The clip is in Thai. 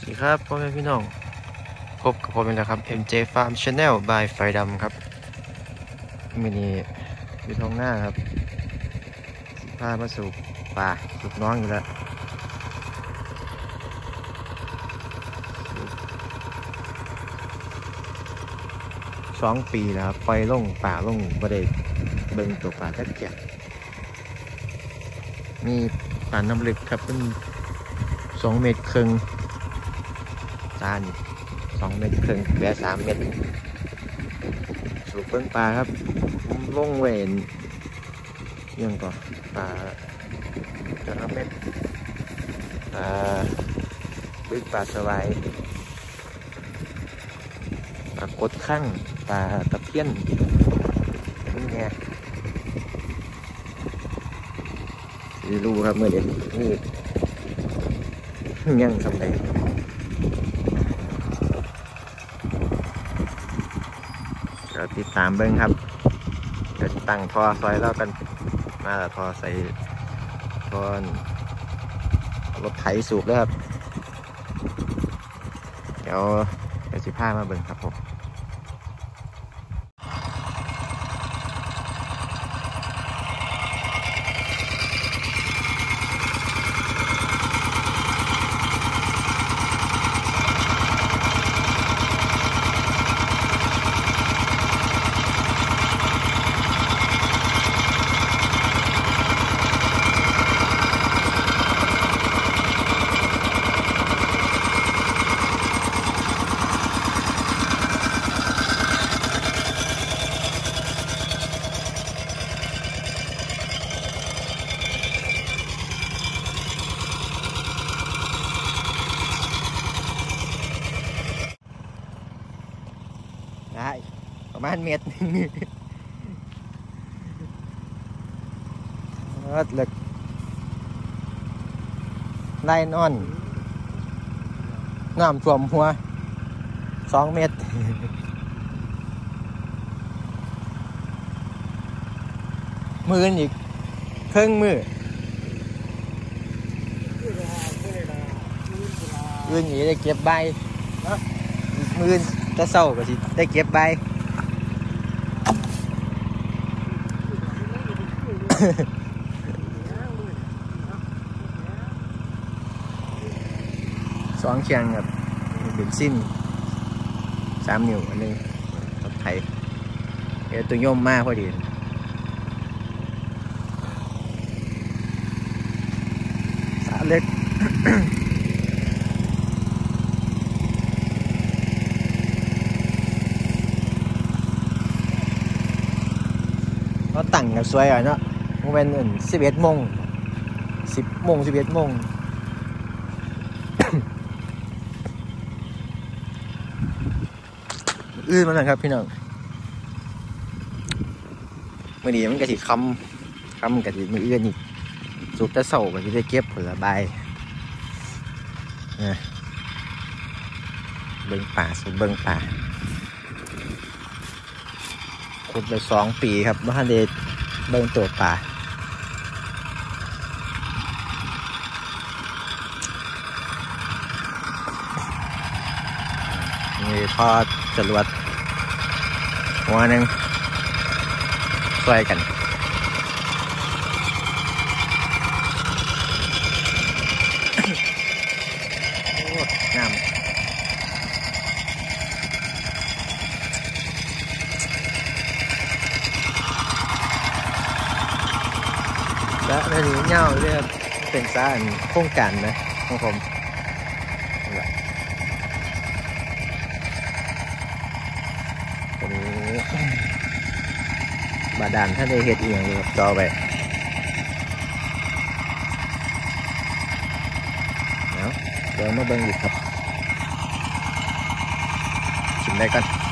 สวัสดีครับพ่อแม่พี่น้องพบกับผมอีกแล้วครับ MJ Farm Channel by ไฟดำครับมินีอยู่ท้องหน้าครับพามาสูบป่าสูบน้องอยู่แล้ว2 ปีแล้วครับปล่อยลงป่าลงบ่ได้เบิ่งตัวป่าจักแก่มีป่าน้ำลึกครับเป็น2 เมตรครึ่งจาน2 เมตรครึ่งแบะ3 เมตรสูบเบิ่งปลาครับลงเวนยังก่อนปลาจะรับเม็ดบึกปลาสวายปลากดข้างปลาตะเพียนนี่ไงรู้ครับเมื่อเด็กนี่ยังสำเร็จก็ติดตามเบิ้งครับจะตั้งท่อซอยแล้วกันมาแต่ท่อใส่ท่อรถไถสูบแล้วครับเดี๋ยวสิพามาเบิ้งครับผมได้ประมาณเมตรเหล็กไล่นอนน้ำท่วมหัว2 เมตรมืออีกครึ่งมืออื่นอีกได้เก็บใบมือจะเศร้าก็สิได้เก็บใบ2 เคียงกับเป็นสิ้น3 นิ้วอันนึงรถไถตัวย่อมมากพอดีสาเล็ก เขาตั้งกันสวยอ่ะเนาะมันเป็น11 โมง 10 โมง 11 โมง มาหน่อยครับพี่น้องมื่อนี้มันกะทิคำกะทิมืออื่นอีกสูบแต่เสาก็จะได้เก็บผลใบเบิ้งป่าสูบเบิ้งป่าขุดไป2 ปีครับว่าเดชเบิ้งตัวป่ามีทอดจรวดหัวหนึ่งช่วยกันน้ำและในนี้เงาเรียกเป็นสารโครงการนะของผมบาดาลถ้าได้เห็ดอีกอย่างนี้จอไปเดี๋ยวมาเบิ่งอีกครับชิมได้กัน